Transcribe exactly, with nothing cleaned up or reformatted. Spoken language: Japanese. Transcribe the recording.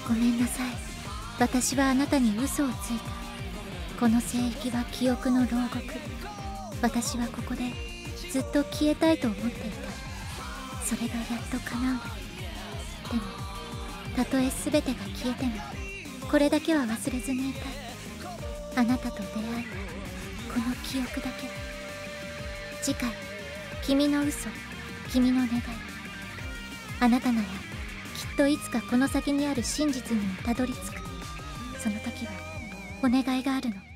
ごめんなさい。私はあなたに嘘をついた。この聖域は記憶の牢獄。私はここでずっと消えたいと思っていた。それがやっと叶うの。でもたとえ全てが消えてもこれだけは忘れずにいたい。あなたと出会えたこの記憶だけ。次回、君の嘘、君の願い。あなたならきっといつかこの先にある真実にもたどり着く。その時はお願いがあるの。